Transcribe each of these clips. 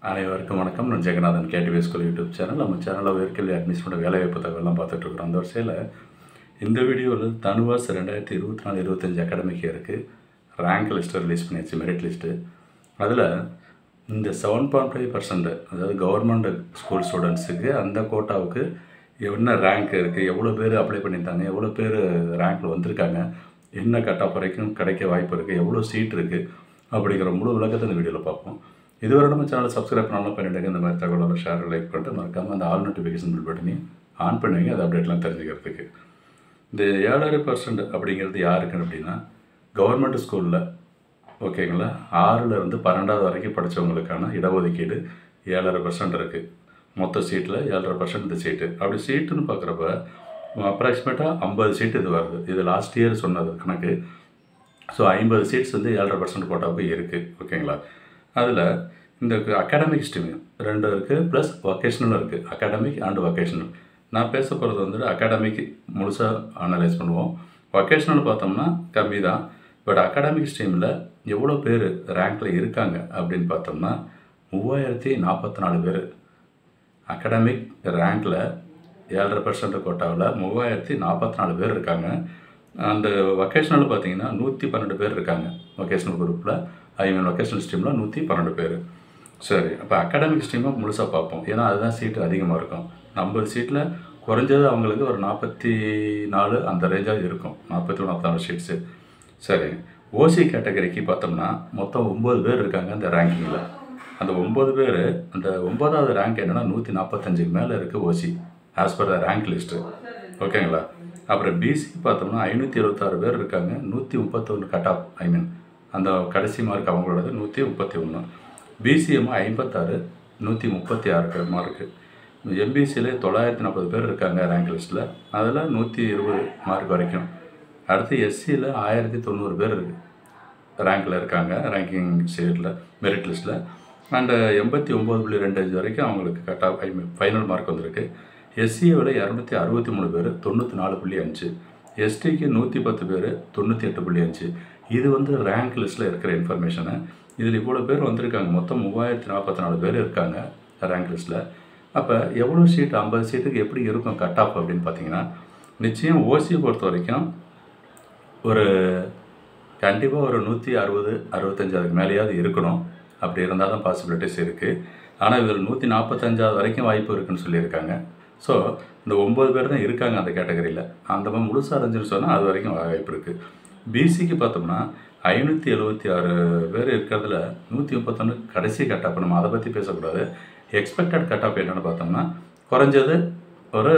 அனைவருக்கும் வணக்கம். நான் Jaganathan KTV School YouTube channel. நம்ம சேனலில் உயர்கல்வி அட்மிஷனோட வேலைவாய்ப்பு தகவலாம் பார்த்துட்ருக்குறோம். அந்த வரிசையில் இந்த வீடியோவில் TANUVAS 2024-25 அகாடமிக் இயருக்கு ரேங்க் லிஸ்ட்டு ரிலீஸ் பண்ணியாச்சு, மெரிட் லிஸ்ட்டு. அதில் இந்த 7.5% அதாவது கவர்மெண்ட் ஸ்கூல் ஸ்டூடெண்ட்ஸுக்கு அந்த கோட்டாவுக்கு என்ன ரேங்க் இருக்குது, எவ்வளோ பேர் அப்ளை பண்ணியிருந்தாங்க, எவ்வளோ பேர் ரேங்க்கில் வந்திருக்காங்க, என்ன கட்-ஆஃப் வரைக்கும் கிடைக்க வாய்ப்பு இருக்குது, எவ்வளோ சீட் இருக்குது அப்படிங்கிற முழு விளக்கத்தை இந்த வீடியோவில் பார்ப்போம். இதுவரை நம்ம சேனலை சப்ஸ்கிரைப் பண்ணாலும் பண்ணிவிடுங்க. இந்த மாதிரி தகவலோட ஷேர் லைக் பண்ணிட்டு மறக்காமல் அந்த ஆல் நோட்டிஃபிகேஷன் பில் பட்டனையும் ஆன் பண்ணுவீங்க, அது அப்டேட்லாம் தெரிஞ்சுக்கிறதுக்கு. இந்த 7.5% அப்படிங்கிறது யாருக்குன்னு அப்படின்னா கவர்மெண்ட் ஸ்கூலில் ஓகேங்களா 6லேருந்து 12வது வரைக்கும் படித்தவங்களுக்கான இடஒதுக்கீடு 7.5% இருக்குது. மொத்த சீட்டில் 7.5% இந்த சீட்டு. அப்படி சீட்டுன்னு பார்க்குறப்ப அப்ராக்சிமேட்டாக 50 சீட்டு இது வருது. இது லாஸ்ட் இயர் சொன்னது கணக்கு. ஸோ 50 சீட்ஸ் வந்து 7.5% கோட்டாவுக்கு இருக்குது ஓகேங்களா. அதில் இந்த அகாடமிக் ஸ்ட்ரீம் 2 இருக்குது, ப்ளஸ் வொக்கேஷ்னலும் இருக்குது. Academic and vocational. நான் பேச போகிறது வந்துட்டு அகாடமிக் முழுசாக அனலைஸ் பண்ணுவோம். வொக்கேஷ்னல் பார்த்தோம்னா கம்மி தான். பட் அகாடமிக் ஸ்ட்ரீமில் எவ்வளோ பேர் ரேங்க்கில் இருக்காங்க அப்படின்னு பார்த்தோம்னா 3044 பேர். அகாடமிக் ரேங்க்கில் 7.5% கோட்டாவில் 3044 பேர் இருக்காங்க. அந்த வொக்கேஷ்னல் பார்த்தீங்கன்னா 112 பேர் இருக்காங்க. வொக்கேஷ்னல் குரூப்பில் வொக்கேஷ்னல் ஸ்ட்ரீமில் 112 பேர். சரி, அப்போ அகாடமிக் ஸ்ட்ரீமை முழுசாக பார்ப்போம். ஏன்னா அதுதான் சீட்டு அதிகமாக இருக்கும். 50 சீட்டில் குறைஞ்சது அவங்களுக்கு ஒரு 44 அந்த ரேஞ்சாக இருக்கும். 44 சீட்ஸு. சரி, ஓசி கேட்டகரிக்கு பார்த்தோம்னா மொத்தம் 9 பேர் இருக்காங்க அந்த ரேங்கிங்கில். அந்த 9 பேர், அந்த 9வது ரேங்க் என்னென்னா 145க்கு மேலே இருக்குது OC as per the rank list ஓகேங்களா. அப்புறம் பிசி பார்த்தோம்னா 576 பேர் இருக்காங்க. 131 கட்-ஆஃப் அந்த கடைசி மார்க் அவங்களோடது 131. BCM 56, 136 mark. எம்பிசியில் 940 பேர் இருக்காங்க ரேங்க் லிஸ்ட்டில். அதில் 120 மார்க் வரைக்கும். அடுத்து எஸ்சியில் 1090 பேர் இருக்குது ரேங்கில் இருக்காங்க, ரேங்கிங் சீட்டில் மெரிட் லிஸ்ட்டில். அண்டு 89.25 வரைக்கும் அவங்களுக்கு கட்-ஆஃப் ஃபைனல் மார்க் வந்திருக்கு. எஸ்சியை விட 263 பேர் 94.5. எஸ்டிக்கு 110 பேர் 98.5. இது வந்து ரேங்க் லிஸ்ட்டில் இருக்கிற இன்ஃபர்மேஷனு. இதில் இவ்வளோ பேர் வந்திருக்காங்க. மொத்தம் 3044 பேர் இருக்காங்க ரேங்க் லிஸ்ட்டில். அப்போ எவ்வளோ சீட், 50 சீட்டுக்கு எப்படி இருக்கும் கட்-ஆஃப் அப்படின்னு பார்த்தீங்கன்னா, நிச்சயம் ஓசியை பொறுத்த வரைக்கும் ஒரு கண்டிப்பாக ஒரு 160, 65 அதுக்கு மேலேயாவது இருக்கணும். அப்படி இருந்தால் தான் பாசிபிலிட்டிஸ் இருக்குது. ஆனால் இதில் 145 வரைக்கும் வாய்ப்பு இருக்குதுன்னு சொல்லியிருக்காங்க. ஸோ இந்த 9 பேர் தான் இருக்காங்க அந்த கேட்டகரியில். அந்த மாதிரி முழுசாக அரைஞ்சுன்னு சொன்னால் அது வரைக்கும் வாய்ப்பு இருக்குது. பிசிக்கு பார்த்தோம்னா 576 பேர் இருக்கிறதுல 131 கடைசி கட்-ஆஃப். நம்ம அதை பற்றி பேசக்கூடாது. எக்ஸ்பெக்டட் கட்-ஆஃப் என்னென்னு பார்த்தோம்னா குறைஞ்சது ஒரு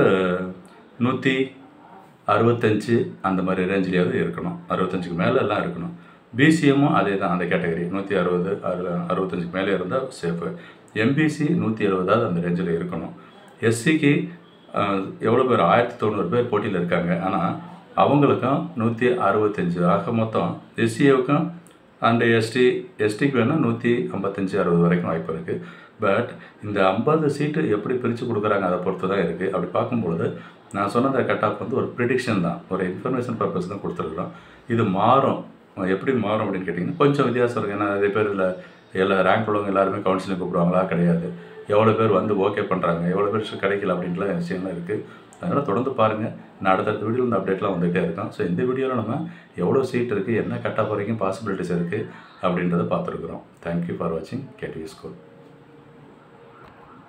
165 அந்த மாதிரி ரேஞ்சிலேயாவது இருக்கணும். 65க்கு மேலே எல்லாம் இருக்கணும். பிசிஎம்மும் அதே தான், அந்த கேட்டகரி 160, 65க்கு மேலே இருந்தால் சேஃபு. எம்பிசி 170 அந்த ரேஞ்சில் இருக்கணும். எஸ்சிக்கு எவ்வளோ பேர், 1090 பேர் போட்டியில் இருக்காங்க. ஆனால் அவங்களுக்கும் 165 ஆக மொத்தம். எஸ்சிஏவுக்கும் அண்டு எஸ்டிக்கு வேணால் 155, 60 வரைக்கும் வாய்ப்பு இருக்குது. பட் இந்த 50 சீட்டு எப்படி பிரித்து கொடுக்குறாங்க அதை பொறுத்து தான் இருக்குது. அப்படி பார்க்கும்பொழுது நான் சொன்ன அந்த கட்-ஆஃப் வந்து ஒரு ப்ரிடிக்ஷன் தான், ஒரு இன்ஃபர்மேஷன் பர்பஸ் தான் கொடுத்துருக்குறோம். இது மாறும். எப்படி மாறும் அப்படின்னு கேட்டிங்கன்னா கொஞ்சம் வித்தியாசம் இருக்குது. ஏன்னா நிறைய பேர் இதில் எல்லா ரேங்க் உள்ளவங்க எல்லாருமே கவுன்சிலிங் கூப்பிடுவாங்களா, கிடையாது. எவ்வளோ பேர் வந்து ஓகே பண்ணுறாங்க, எவ்வளோ பேர் கிடைக்கல அப்படின்ற விஷயம்லாம் இருக்குது. அதனால் தொடர்ந்து பாருங்கள். நான் அடுத்தடுத்த வீடியோவில் இந்த அப்டேட்லாம் வந்துகிட்டே இருக்கோம். ஸோ இந்த வீடியோவில் நம்ம எவ்வளோ சீட் இருக்குது, என்ன கட்-ஆஃப் வரைக்கும் பாசிபிலிட்டிஸ் இருக்குது அப்படின்றத பார்த்துருக்குறோம். தேங்க்யூ ஃபார் வாட்சிங் KTV School.